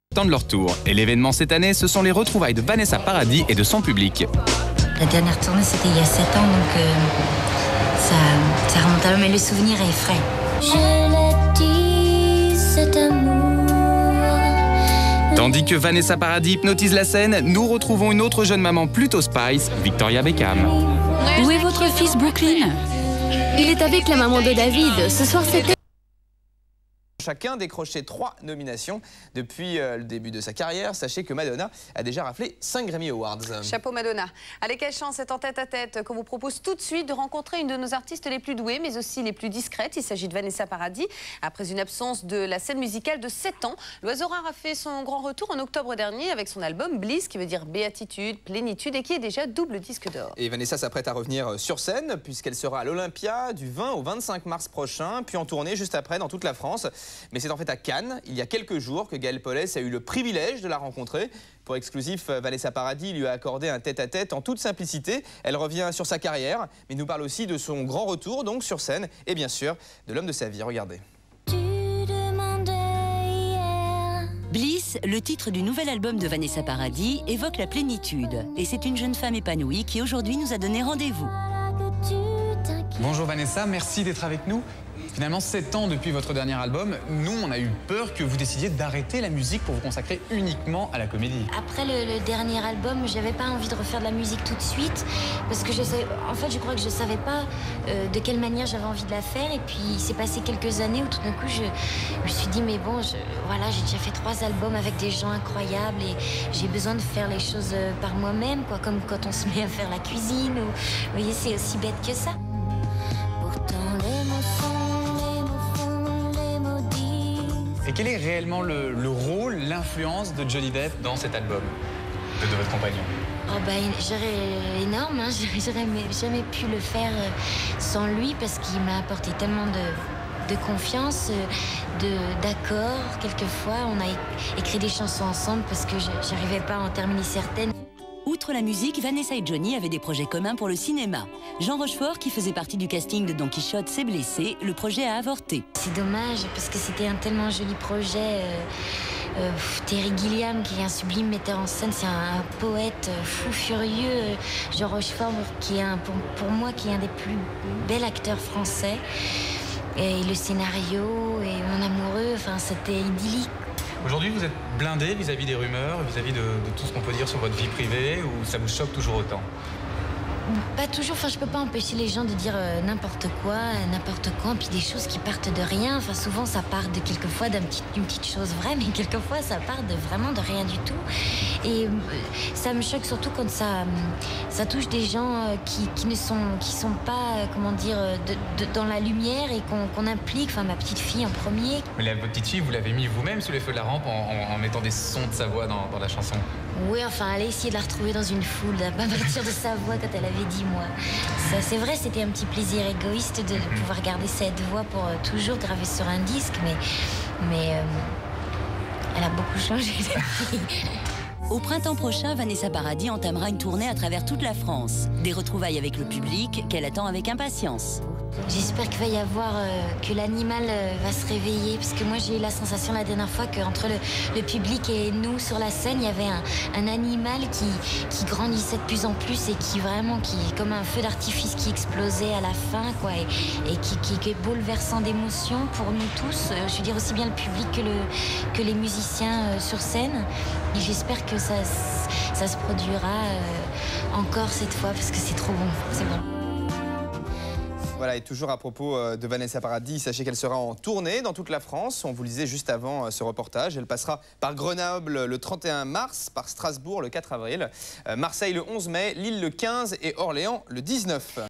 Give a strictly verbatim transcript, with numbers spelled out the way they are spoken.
Attendent leur tour. Et l'événement cette année, ce sont les retrouvailles de Vanessa Paradis et de son public. La dernière tournée, c'était il y a sept ans, donc euh, ça, ça remonte à l'homme, mais le souvenir est frais. Je l'ai dit, cet amour. Tandis que Vanessa Paradis hypnotise la scène, nous retrouvons une autre jeune maman plutôt spice, Victoria Beckham. Où est votre fils Brooklyn? Il est avec la maman de David. Ce soir, c'était... Chacun décroché trois nominations depuis euh, le début de sa carrière. Sachez que Madonna a déjà raflé cinq Grammy Awards. Chapeau Madonna. Allez, quelle chance, c'est en tête-à-tête qu'on vous propose tout de suite de rencontrer une de nos artistes les plus douées, mais aussi les plus discrètes. Il s'agit de Vanessa Paradis. Après une absence de la scène musicale de sept ans, l'oiseau rare a fait son grand retour en octobre dernier avec son album Bliss, qui veut dire béatitude, plénitude, et qui est déjà double disque d'or. Et Vanessa s'apprête à revenir sur scène, puisqu'elle sera à l'Olympia du vingt au vingt-cinq mars prochain, puis en tournée juste après dans toute la France. Mais c'est en fait à Cannes, il y a quelques jours, que Gaël Paulès a eu le privilège de la rencontrer. Pour Exclusif, Vanessa Paradis lui a accordé un tête-à-tête en toute simplicité. Elle revient sur sa carrière, mais nous parle aussi de son grand retour, donc sur scène, et bien sûr, de l'homme de sa vie. Regardez. Bliss, le titre du nouvel album de Vanessa Paradis, évoque la plénitude. Et c'est une jeune femme épanouie qui aujourd'hui nous a donné rendez-vous. Bonjour Vanessa, merci d'être avec nous. Finalement, sept ans depuis votre dernier album, nous, on a eu peur que vous décidiez d'arrêter la musique pour vous consacrer uniquement à la comédie. Après le, le dernier album, j'avais pas envie de refaire de la musique tout de suite, parce que je savais, en fait, je crois que je savais pas euh, de quelle manière j'avais envie de la faire. Et puis, il s'est passé quelques années où tout d'un coup, je, je me suis dit, mais bon, je, voilà, j'ai déjà fait trois albums avec des gens incroyables et j'ai besoin de faire les choses par moi-même, quoi, comme quand on se met à faire la cuisine. Ou, vous voyez, c'est aussi bête que ça. Pourtant, les mots sont Et quel est réellement le, le rôle, l'influence de Johnny Depp dans cet album, de, de votre compagnon? Oh ben, j'aurais énorme, hein. J'aurais jamais pu le faire sans lui, parce qu'il m'a apporté tellement de, de confiance, d'accords. Quelquefois, on a écrit des chansons ensemble parce que j'arrivais pas à en terminer certaines. Outre la musique, Vanessa et Johnny avaient des projets communs pour le cinéma. Jean Rochefort, qui faisait partie du casting de Don Quichotte, s'est blessé. Le projet a avorté. C'est dommage, parce que c'était un tellement joli projet. Euh, euh, Terry Gilliam, qui est un sublime metteur en scène, c'est un, un poète fou furieux. Jean Rochefort, qui est un, pour, pour moi, qui est un des plus bels acteurs français. Et le scénario, et mon amoureux, enfin, c'était idyllique. Aujourd'hui, vous êtes blindé vis-à-vis des rumeurs, vis-à-vis de, de tout ce qu'on peut dire sur votre vie privée, ou ça vous choque toujours autant? Pas toujours, enfin je peux pas empêcher les gens de dire euh, n'importe quoi, n'importe quand, puis des choses qui partent de rien. Enfin souvent ça part de quelquefois d'une petite, petite chose vraie, mais quelquefois ça part de vraiment de rien du tout. Et euh, ça me choque surtout quand ça, ça touche des gens euh, qui, qui ne sont, qui sont pas, euh, comment dire, de, de, dans la lumière et qu'on qu'on implique, enfin ma petite fille en premier. Mais la, votre petite fille, vous l'avez mis vous-même sous les feux de la rampe en, en, en mettant des sons de sa voix dans, dans la chanson? Oui, enfin, aller essayer de la retrouver dans une foule, à partir de sa voix quand elle avait dix mois. C'est vrai, c'était un petit plaisir égoïste de, de pouvoir garder cette voix pour euh, toujours graver sur un disque, mais, mais euh, elle a beaucoup changé depuis. Au printemps prochain, Vanessa Paradis entamera une tournée à travers toute la France. Des retrouvailles avec le public qu'elle attend avec impatience. J'espère qu'il va y avoir, euh, que l'animal euh, va se réveiller, parce que moi j'ai eu la sensation la dernière fois qu'entre le, le public et nous sur la scène, il y avait un, un animal qui, qui grandissait de plus en plus et qui vraiment, qui comme un feu d'artifice qui explosait à la fin, quoi, et, et qui, qui, qui est bouleversant d'émotions pour nous tous. Euh, je veux dire aussi bien le public que, le, que les musiciens euh, sur scène. Et j'espère que ça, ça se produira euh, encore cette fois, parce que c'est trop bon, c'est bon. Voilà, et toujours à propos de Vanessa Paradis, sachez qu'elle sera en tournée dans toute la France. On vous le disait juste avant ce reportage. Elle passera par Grenoble le trente et un mars, par Strasbourg le quatre avril, Marseille le onze mai, Lille le quinze et Orléans le dix-neuf.